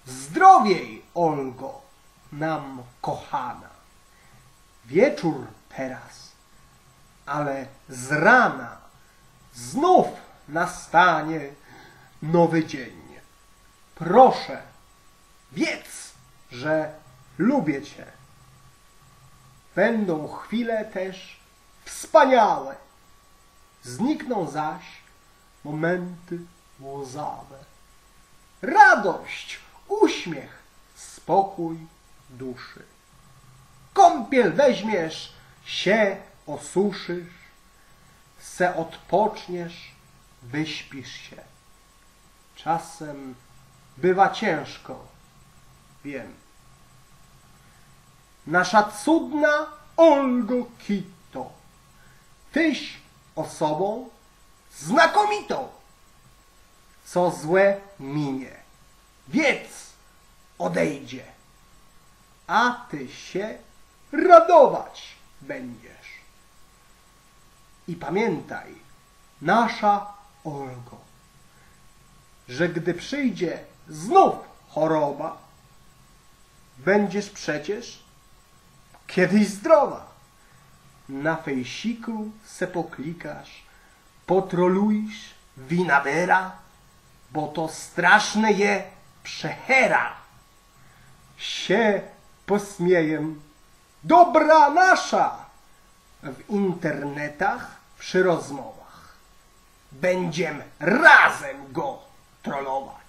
Zdrowiej, Olgo, nam kochana. Wieczór teraz, ale z rana znów nastanie nowy dzień. Proszę, wiedz, że lubię Cię. Będą chwile też wspaniałe, znikną zaś momenty łzawe. Radość, uśmiech, spokój duszy. Kąpiel weźmiesz, się osuszysz, se odpoczniesz, wyśpisz się. Czasem bywa ciężko, wiem. Nasza cudna Olgo Kito, tyś osobą znakomitą. Co złe minie, wiedz, odejdzie, a ty się radować będziesz. I pamiętaj, nasza Olgo, że gdy przyjdzie znów choroba, będziesz przecież kiedyś zdrowa. Na fejsiku se poklikasz, potrolujesz winadera, bo to straszne je przehera. Się posmiejem, dobra nasza, w internetach przy rozmowach. Będziem razem go trollować.